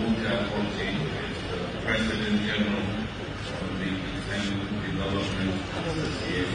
Otti is the President General of the Development Association.